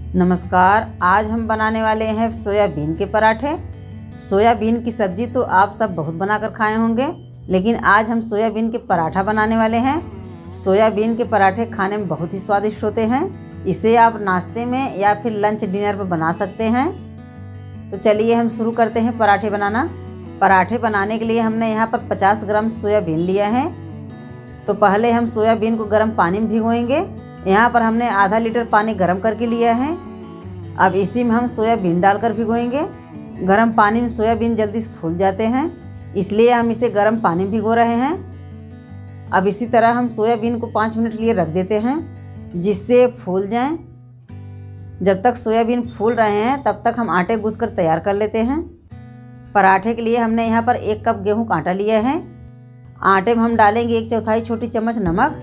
नमस्कार। आज हम बनाने वाले हैं सोयाबीन के पराठे। सोयाबीन की सब्ज़ी तो आप सब बहुत बनाकर खाए होंगे, लेकिन आज हम सोयाबीन के पराठा बनाने वाले हैं। सोयाबीन के पराठे खाने में बहुत ही स्वादिष्ट होते हैं। इसे आप नाश्ते में या फिर लंच डिनर पर बना सकते हैं। तो चलिए हम शुरू करते हैं पराठे बनाना। पराठे बनाने के लिए हमने यहाँ पर 50 ग्राम सोयाबीन लिया है। तो पहले हम सोयाबीन को गर्म पानी में भिगोएंगे। यहाँ पर हमने आधा लीटर पानी गर्म करके लिया है। अब इसी में हम सोयाबीन डालकर भिगोएंगे। गर्म पानी में सोयाबीन जल्दी से फूल जाते हैं, इसलिए हम इसे गर्म पानी में भिगो रहे हैं। अब इसी तरह हम सोयाबीन को 5 मिनट के लिए रख देते हैं, जिससे फूल जाएं। जब तक सोयाबीन फूल रहे हैं तब तक हम आटे गूँथ कर तैयार कर लेते हैं। पराठे के लिए हमने यहाँ पर 1 कप गेहूँ का आटा लिया है। आटे में हम डालेंगे 1/4 छोटी चम्मच नमक।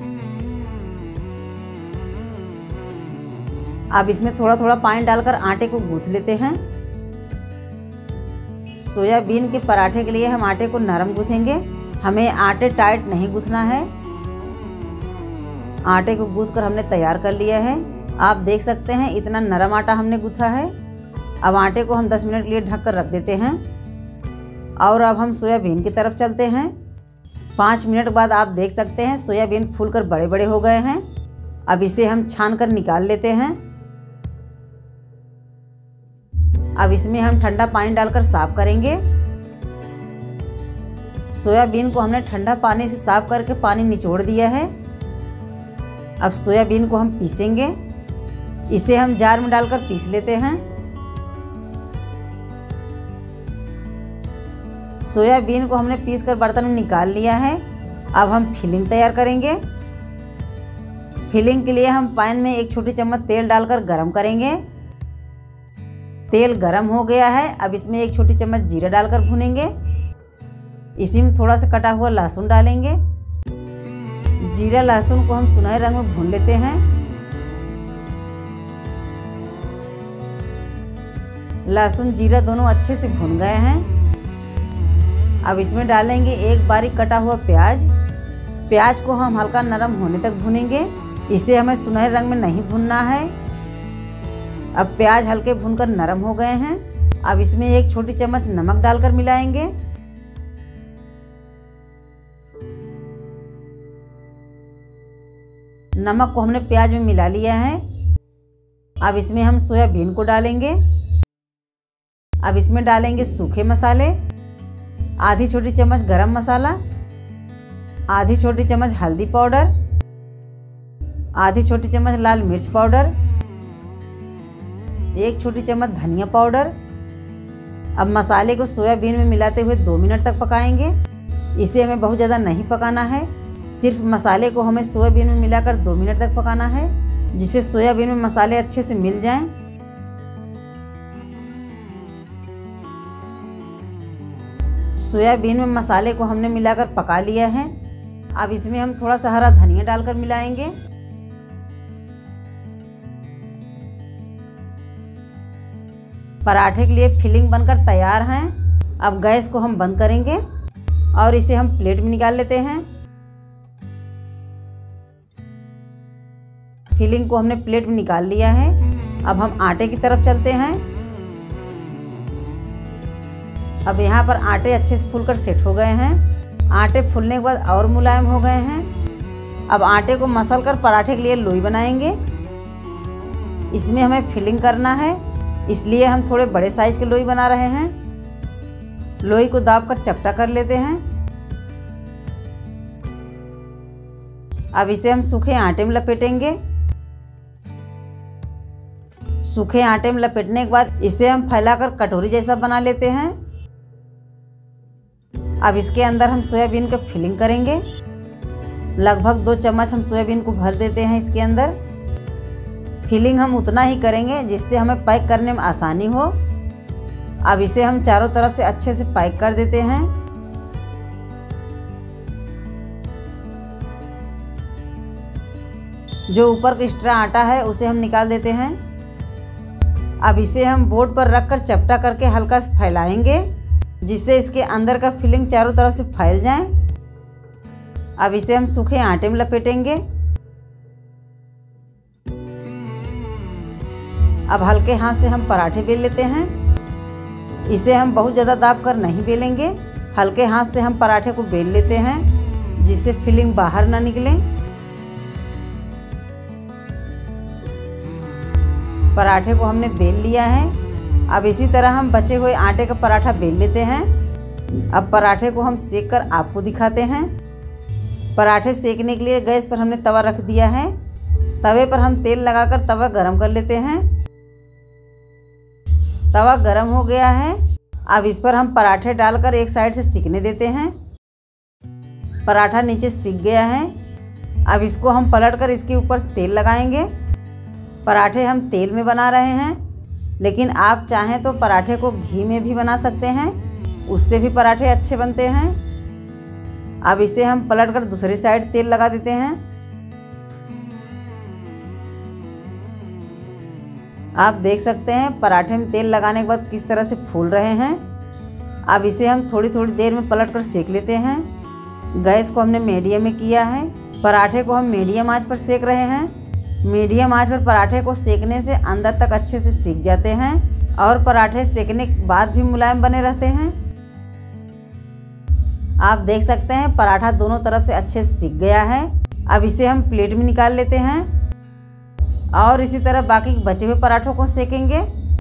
अब इसमें थोड़ा थोड़ा पानी डालकर आटे को गूँथ लेते हैं। सोयाबीन के पराठे के लिए हम आटे को नरम गूँथेंगे, हमें आटे टाइट नहीं गूँथना है। आटे को गूँथ कर हमने तैयार कर लिया है। आप देख सकते हैं इतना नरम आटा हमने गूँथा है। अब आटे को हम 10 मिनट के लिए ढक कर रख देते हैं। और अब हम सोयाबीन की तरफ चलते हैं। 5 मिनट बाद आप देख सकते हैं सोयाबीन फूलकर बड़े बड़े हो गए हैं। अब इसे हम छान कर निकाल लेते हैं। अब इसमें हम ठंडा पानी डालकर साफ करेंगे। सोयाबीन को हमने ठंडा पानी से साफ करके पानी निचोड़ दिया है। अब सोयाबीन को हम पीसेंगे। इसे हम जार में डालकर पीस लेते हैं। सोयाबीन को हमने पीसकर बर्तन में निकाल लिया है। अब हम फिलिंग तैयार करेंगे। फिलिंग के लिए हम पैन में 1 छोटी चम्मच तेल डालकर गरम करेंगे। तेल गरम हो गया है। अब इसमें 1 छोटी चम्मच जीरा डालकर भूनेंगे। इसी में थोड़ा सा कटा हुआ लहसुन डालेंगे। जीरा लहसुन को हम सुनहरे रंग में भून लेते हैं। लहसुन जीरा दोनों अच्छे से भून गए हैं। अब इसमें डालेंगे 1 बारीक कटा हुआ प्याज। प्याज को हम हल्का नरम होने तक भूनेंगे। इसे हमें सुनहरे रंग में नहीं भूनना है। अब प्याज हल्के भूनकर नरम हो गए हैं। अब इसमें 1 छोटी चम्मच नमक डालकर मिलाएंगे। नमक को हमने प्याज में मिला लिया है। अब इसमें हम सोयाबीन को डालेंगे। अब इसमें डालेंगे सूखे मसाले, आधी छोटी चम्मच गरम मसाला, आधी छोटी चम्मच हल्दी पाउडर, आधी छोटी चम्मच लाल मिर्च पाउडर, 1 छोटी चम्मच धनिया पाउडर। अब मसाले को सोयाबीन में मिलाते हुए 2 मिनट तक पकाएंगे। इसे हमें बहुत ज़्यादा नहीं पकाना है, सिर्फ मसाले को हमें सोयाबीन में मिलाकर 2 मिनट तक पकाना है, जिससे सोयाबीन में मसाले अच्छे से मिल जाएं। सोयाबीन में मसाले को हमने मिलाकर पका लिया है। अब इसमें हम थोड़ा सा हरा धनिया डालकर मिलाएंगे। पराठे के लिए फिलिंग बनकर तैयार हैं। अब गैस को हम बंद करेंगे और इसे हम प्लेट में निकाल लेते हैं। फिलिंग को हमने प्लेट में निकाल लिया है। अब हम आटे की तरफ चलते हैं। अब यहाँ पर आटे अच्छे से फूलकर सेट हो गए हैं। आटे फूलने के बाद और मुलायम हो गए हैं। अब आटे को मसल कर पराठे के लिए लोई बनाएंगे। इसमें हमें फिलिंग करना है, इसलिए हम थोड़े बड़े साइज के लोई बना रहे हैं। लोई को दाबकर चपटा कर लेते हैं। अब इसे हम सूखे आटे में लपेटेंगे। सूखे आटे में लपेटने के बाद इसे हम फैलाकर कटोरी जैसा बना लेते हैं। अब इसके अंदर हम सोयाबीन का फिलिंग करेंगे। लगभग 2 चम्मच हम सोयाबीन को भर देते हैं इसके अंदर। फिलिंग हम उतना ही करेंगे जिससे हमें पैक करने में आसानी हो। अब इसे हम चारों तरफ से अच्छे से पैक कर देते हैं। जो ऊपर का एक्स्ट्रा आटा है उसे हम निकाल देते हैं। अब इसे हम बोर्ड पर रखकर चपटा करके हल्का से फैलाएंगे, जिससे इसके अंदर का फिलिंग चारों तरफ से फैल जाए। अब इसे हम सूखे आटे में लपेटेंगे। अब हल्के हाथ से हम पराठे बेल लेते हैं। इसे हम बहुत ज़्यादा दाब कर नहीं बेलेंगे, हल्के हाथ से हम पराठे को बेल लेते हैं जिससे फिलिंग बाहर ना निकले। पराठे को हमने बेल लिया है। अब इसी तरह हम बचे हुए आटे का पराठा बेल लेते हैं। अब पराठे को हम सेक कर आपको दिखाते हैं। पराठे सेकने के लिए गैस पर हमने तवा रख दिया है। तवे पर हम तेल लगाकर तवा गरम कर लेते हैं। तवा गरम हो गया है। अब इस पर हम पराठे डालकर एक साइड से सिकने देते हैं। पराठा नीचे सिक गया है। अब इसको हम पलटकर इसके ऊपर तेल लगाएंगे। पराठे हम तेल में बना रहे हैं, लेकिन आप चाहें तो पराठे को घी में भी बना सकते हैं, उससे भी पराठे अच्छे बनते हैं। अब इसे हम पलटकर दूसरी साइड तेल लगा देते हैं। आप देख सकते हैं पराठे में तेल लगाने के बाद किस तरह से फूल रहे हैं। अब इसे हम थोड़ी थोड़ी देर में पलटकर सेक लेते हैं। गैस को हमने मीडियम में किया है। पराठे को हम मीडियम आंच पर सेक रहे हैं। मीडियम आंच पर पराठे को सेकने से अंदर तक अच्छे से सिक जाते हैं और पराठे सेकने के बाद भी मुलायम बने रहते हैं। आप देख सकते हैं पराठा दोनों तरफ से अच्छे से सिक गया है। अब इसे हम प्लेट में निकाल लेते हैं और इसी तरह बाकी बचे हुए पराठों को सेकेंगे।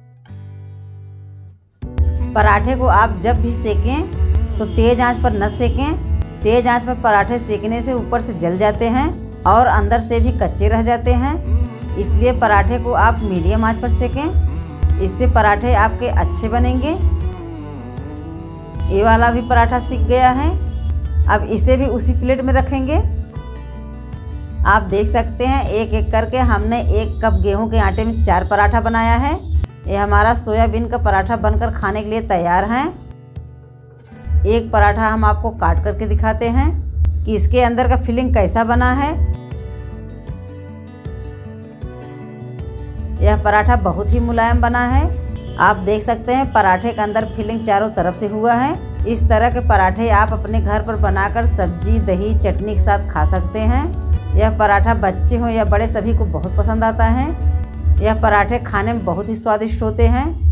पराठे को आप जब भी सेकें तो तेज़ आंच पर न सेकें। तेज़ आंच पर पराठे सेकने से ऊपर से जल जाते हैं और अंदर से भी कच्चे रह जाते हैं। इसलिए पराठे को आप मीडियम आंच पर सेकें, इससे पराठे आपके अच्छे बनेंगे। ये वाला भी पराठा सिक गया है। अब इसे भी उसी प्लेट में रखेंगे। आप देख सकते हैं एक एक करके हमने 1 कप गेहूं के आटे में 4 पराठा बनाया है। ये हमारा सोयाबीन का पराठा बनकर खाने के लिए तैयार है। एक पराठा हम आपको काट करके दिखाते हैं कि इसके अंदर का फिलिंग कैसा बना है। यह पराठा बहुत ही मुलायम बना है। आप देख सकते हैं पराठे के अंदर फिलिंग चारों तरफ से हुआ है। इस तरह के पराठे आप अपने घर पर बनाकर सब्जी, दही, चटनी के साथ खा सकते हैं। यह पराठा बच्चे हो या बड़े सभी को बहुत पसंद आता है। यह पराठे खाने में बहुत ही स्वादिष्ट होते हैं।